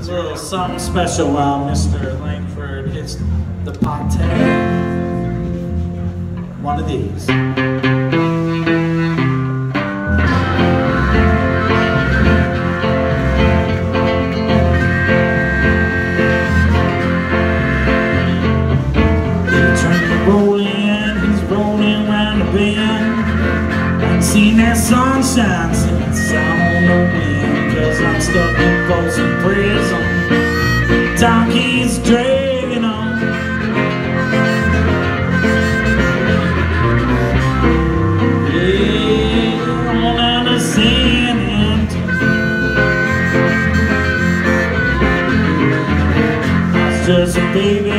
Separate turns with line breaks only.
A little something special while Mr. Langford hits the party. One of these. Seen that sunshine since I'm on the wind, 'cause I'm stuck in Folsom Prison. Time keeps dragging on. Yeah, I'm on out of San Antonio. I was just a baby